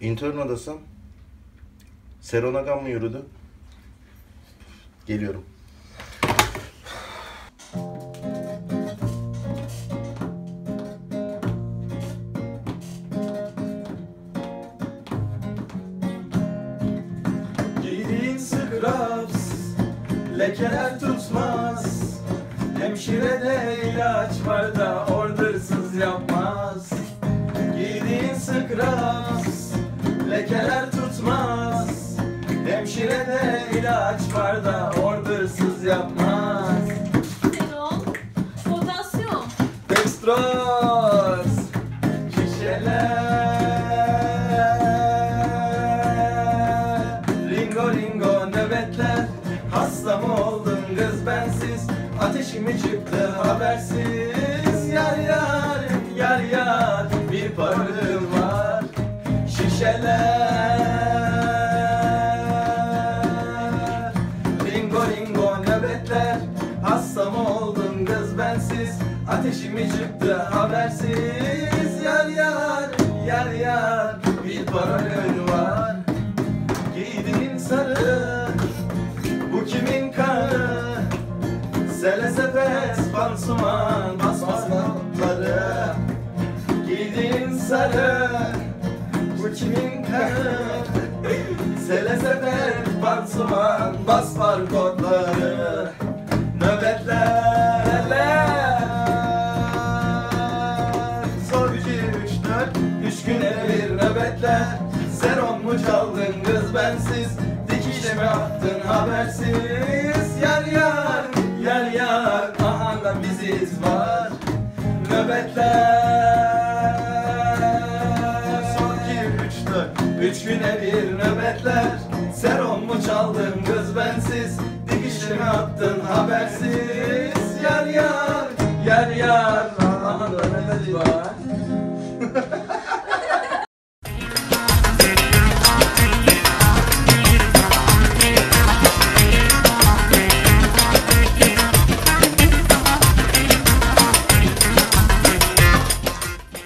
İntern odası. Seronagam mı yürüdü? Geliyorum. Giydiğin scrubs lekeler tutmaz. Hemşirede ilaç var da ordersız yapmaz. Giydiğin scrubs lekeler tutmaz. Hemşirede ilaç var da ordersız yapmaz. Serum, potasyum, Dextroz, şişeler, ringo ringo nöbetler. Hasta mı oldun kız bensiz? Ateşimi çıktı habersiz. Yar yar, yar yar, bir parılığım var. Şişeler, ringo ringo nöbetler. Hasta mı oldun kız bensiz? Ateşimi çıktı habersiz. Yar yar, yar yar, bir paralel var. Giydiğin sarı, bu kimin kanı? Sele sepet, pansuman, basmaz notları. Giydiğin sarı, bu kimin kanı? Sele sepet, pansuman, bas barkodları. Nöbetler, zor gücü 3 güne bir nöbetler. Serum mu çaldın kız bensiz? Dikişe mi attın habersiz? Yar yar, yar yar, ahanda biziz var. Nöbetler, son 2 3 güne bir nöbetler. Serum mu çaldın kız bensiz? Dikişe mi attın habersiz? Yar yar, yar yar,